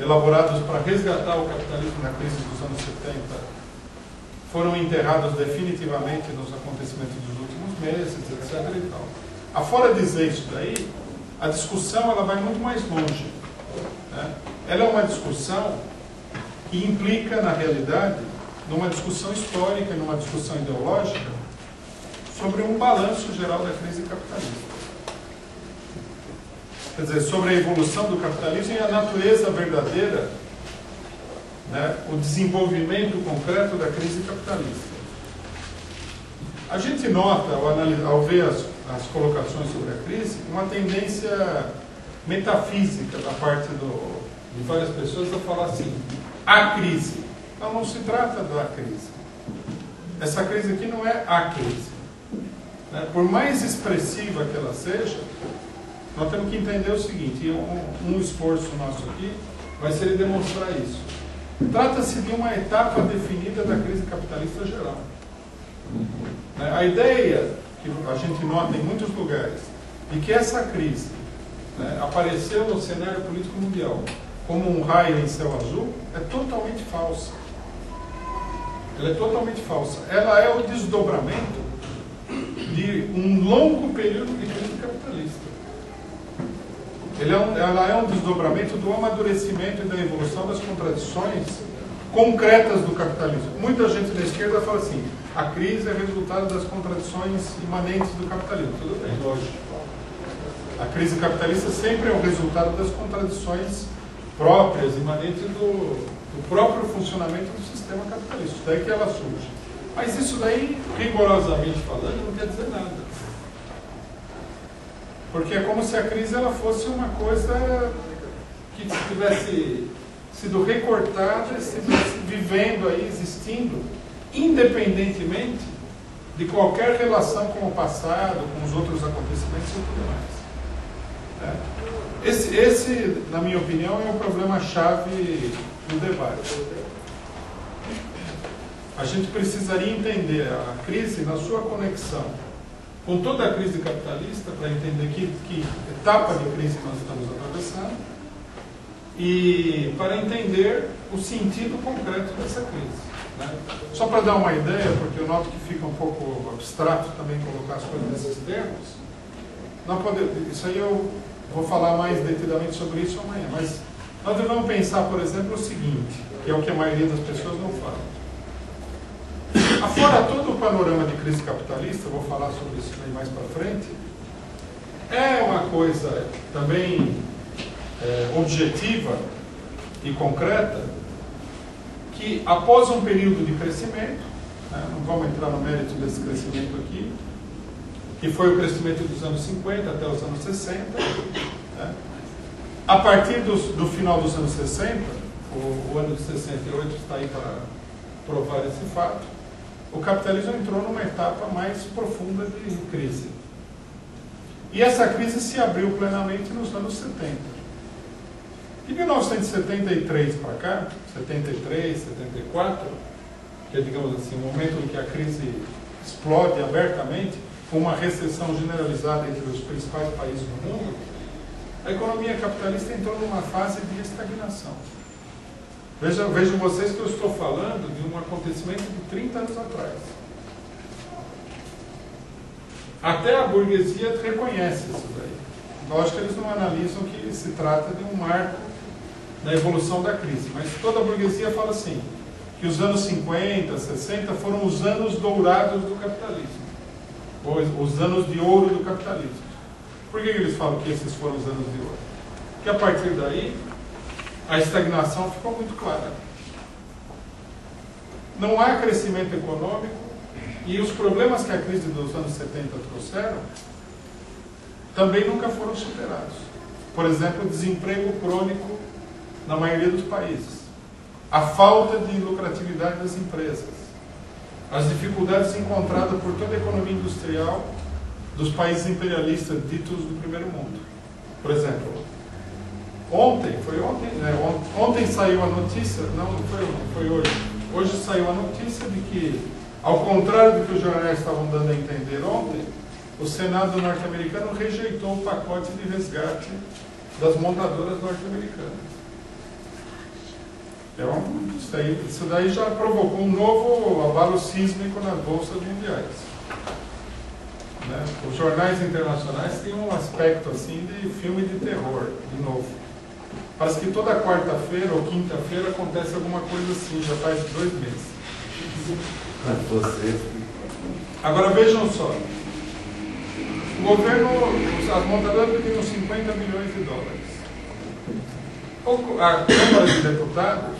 elaborados para resgatar o capitalismo na crise dos anos 70 foram enterrados definitivamente nos acontecimentos dos últimos meses, etc. e tal. Afora dizer isso daí, a discussão ela vai muito mais longe, né? Ela é uma discussão que implica, na realidade, numa discussão histórica, numa discussão ideológica, sobre um balanço geral da crise capitalista. Quer dizer, sobre a evolução do capitalismo e a natureza verdadeira, né, o desenvolvimento concreto da crise capitalista. A gente nota, ao ver as colocações sobre a crise, uma tendência metafísica da parte de várias pessoas a falar assim, a crise. Não se trata da crise. Essa crise aqui não é a crise. Né? Por mais expressiva que ela seja, nós temos que entender o seguinte, um esforço nosso aqui vai ser demonstrar isso. Trata-se de uma etapa definida da crise capitalista geral. A ideia que a gente nota em muitos lugares de que essa crise, né, apareceu no cenário político mundial como um raio em céu azul é totalmente falsa. Ela é totalmente falsa. Ela é o desdobramento de um longo período de crise capitalista. Ela é um desdobramento do amadurecimento e da evolução das contradições concretas do capitalismo. Muita gente da esquerda fala assim, a crise é resultado das contradições imanentes do capitalismo. Tudo bem, lógico. A crise capitalista sempre é o resultado das contradições próprias, imanentes do próprio funcionamento do sistema capitalista. Daí que ela surge. Mas isso daí, rigorosamente falando, não quer dizer nada. Porque é como se a crise ela fosse uma coisa que tivesse sido recortada, estivesse vivendo aí, existindo, independentemente de qualquer relação com o passado, com os outros acontecimentos e tudo mais. Esse, na minha opinião, é o problema-chave do debate. A gente precisaria entender a crise na sua conexão com toda a crise capitalista, para entender que etapa de crise nós estamos atravessando, e para entender o sentido concreto dessa crise. Né? Só para dar uma ideia, porque eu noto que fica um pouco abstrato também colocar as coisas nesses termos, isso aí eu vou falar mais detidamente sobre isso amanhã, mas nós devemos pensar, por exemplo, o seguinte, que é o que a maioria das pessoas não fala. Afora todo o panorama de crise capitalista, eu vou falar sobre isso aí mais para frente, é uma coisa também objetiva e concreta que após um período de crescimento, né, não vamos entrar no mérito desse crescimento aqui, que foi o crescimento dos anos 50 até os anos 60, né, a partir do final dos anos 60, o ano de 68 está aí para provar esse fato, o capitalismo entrou numa etapa mais profunda de crise. E essa crise se abriu plenamente nos anos 70. De 1973 para cá, 73, 74, que é, digamos assim, o momento em que a crise explode abertamente, com uma recessão generalizada entre os principais países do mundo, a economia capitalista entrou numa fase de estagnação. Vejam vocês que eu estou falando de um acontecimento de 30 anos atrás. Até a burguesia reconhece isso daí. Lógico que eles não analisam que se trata de um marco na evolução da crise, mas toda a burguesia fala assim, que os anos 50, 60 foram os anos dourados do capitalismo, ou os anos de ouro do capitalismo. Por que eles falam que esses foram os anos de ouro? Porque a partir daí, a estagnação ficou muito clara. Não há crescimento econômico e os problemas que a crise dos anos 70 trouxeram também nunca foram superados. Por exemplo, o desemprego crônico na maioria dos países, a falta de lucratividade das empresas, as dificuldades encontradas por toda a economia industrial dos países imperialistas ditos do primeiro mundo. Por exemplo, ontem saiu a notícia, não foi hoje. Hoje saiu a notícia de que, ao contrário do que os jornais estavam dando a entender ontem, o Senado norte-americano rejeitou o pacote de resgate das montadoras norte-americanas. Isso daí já provocou um novo abalo sísmico nas bolsas mundiais. Né? Os jornais internacionais têm um aspecto assim de filme de terror, de novo. Parece que toda quarta-feira ou quinta-feira acontece alguma coisa assim, já faz 2 meses. Agora vejam só. O governo, as montadoras pediram 50 bilhões de dólares. A Câmara de Deputados,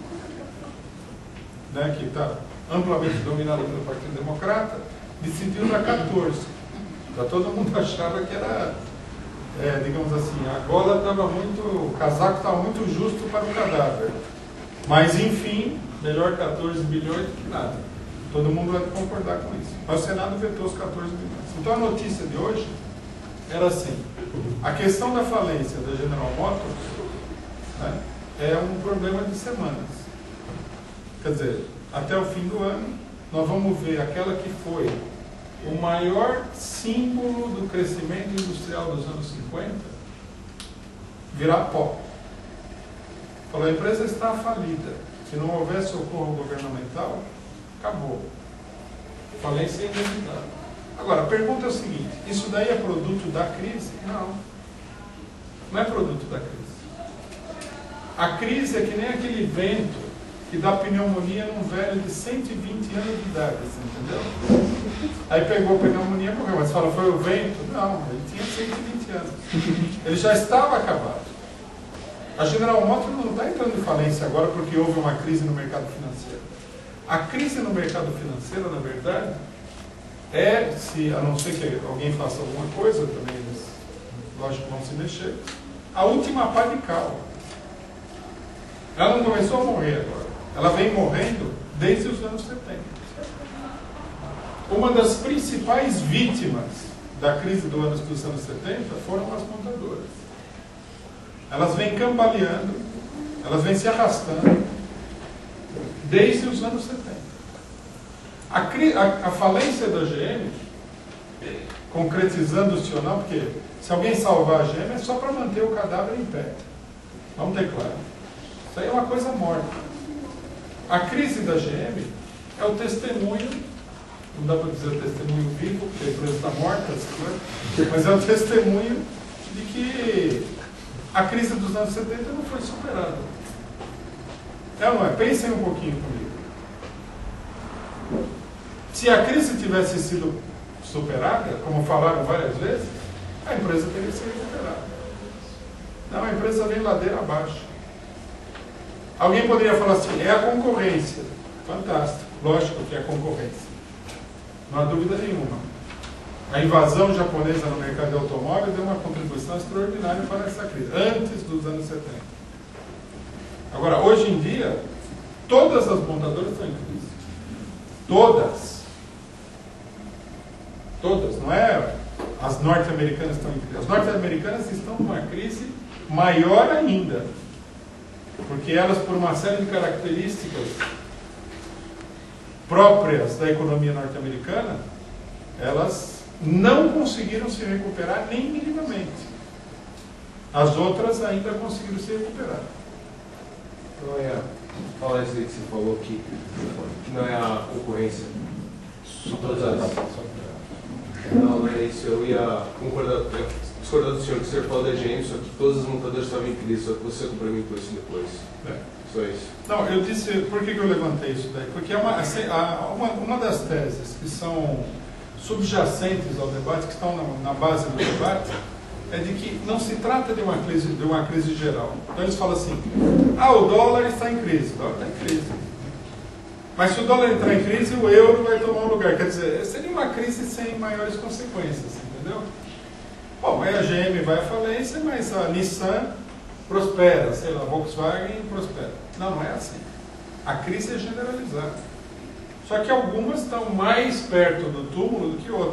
né, que está amplamente dominada pelo Partido Democrata, decidiu dar 14. Já todo mundo achava que era, digamos assim, a gola estava muito, o casaco estava muito justo para o cadáver. Mas, enfim, melhor 14 bilhões do que nada. Todo mundo vai concordar com isso. Mas o Senado vetou os 14 bilhões. Então a notícia de hoje era assim: a questão da falência da General Motors, né, é um problema de semanas. Quer dizer, até o fim do ano, nós vamos ver aquela que foi o maior símbolo do crescimento industrial dos anos 50 virar pó. Falou, a empresa está falida. Se não houver socorro governamental, acabou. Falência inevitável. Agora, a pergunta é o seguinte: isso daí é produto da crise? Não. Não é produto da crise. A crise é que nem aquele vento que dá pneumonia num velho de 120 anos de idade, você entendeu? Aí pegou pneumonia, porque mas fala, foi o vento? Não, ele tinha 120 anos. Ele já estava acabado. A General Motors não está entrando em falência agora porque houve uma crise no mercado financeiro. A crise no mercado financeiro, na verdade, a não ser que alguém faça alguma coisa, também eles, lógico, vão se mexer, a última pá de cal. Ela não começou a morrer agora. Ela vem morrendo desde os anos 70. Uma das principais vítimas da crise dos anos 70 foram as montadoras. Elas vêm cambaleando, elas vêm se arrastando desde os anos 70. A falência da GM, concretizando-se ou não, porque se alguém salvar a GM é só para manter o cadáver em pé. Vamos ter claro. Isso aí é uma coisa morta. A crise da GM é o testemunho, não dá para dizer testemunho vivo, porque a empresa está morta, mas é o testemunho de que a crise dos anos 70 não foi superada. É ou não é? Pensem um pouquinho comigo. Se a crise tivesse sido superada, como falaram várias vezes, a empresa teria sido recuperada. Não, a empresa vem ladeira abaixo. Alguém poderia falar assim, é a concorrência. Fantástico, lógico que é a concorrência. Não há dúvida nenhuma. A invasão japonesa no mercado de automóveis deu uma contribuição extraordinária para essa crise, antes dos anos 70. Agora, hoje em dia, todas as montadoras estão em crise. Todas. Todas, não é as norte-americanas estão em crise. As norte-americanas estão numa crise maior ainda. Porque elas, por uma série de características próprias da economia norte-americana, elas não conseguiram se recuperar nem minimamente. As outras ainda conseguiram se recuperar. Não é a isso que você falou que não é a concorrência. Não é isso. Eu ia discordar do senhor, que o senhor falou da GM, só que todas as montadoras estavam em crise, só que você complementou isso depois. Só isso. Não, eu disse, por que eu levantei isso daí? Porque uma das teses que são subjacentes ao debate, que estão na base do debate, é de que não se trata de uma crise geral. Então eles falam assim, o dólar está em crise. O dólar está em crise. Mas se o dólar entrar em crise, o euro vai tomar um lugar. Quer dizer, seria uma crise sem maiores consequências, entendeu? Bom, aí a GM vai à falência, mas a Nissan prospera, sei lá, a Volkswagen prospera. Não, não é assim. A crise é generalizada. Só que algumas estão mais perto do túmulo do que outras.